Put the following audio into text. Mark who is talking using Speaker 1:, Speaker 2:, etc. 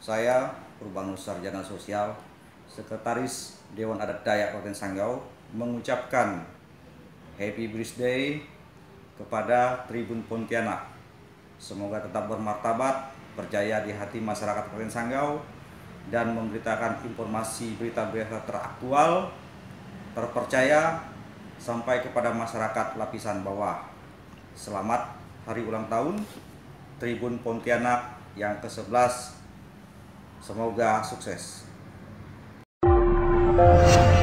Speaker 1: Saya Purbanus Sarjana Sosial, Sekretaris Dewan Adat Dayak Kabupaten Sanggau, mengucapkan Happy Birthday kepada Tribun Pontianak. Semoga tetap bermartabat, berjaya di hati masyarakat Kabupaten Sanggau, dan memberitakan informasi berita-berita teraktual, terpercaya, sampai kepada masyarakat lapisan bawah. Selamat hari ulang tahun Tribun Pontianak yang ke-11. Semoga sukses.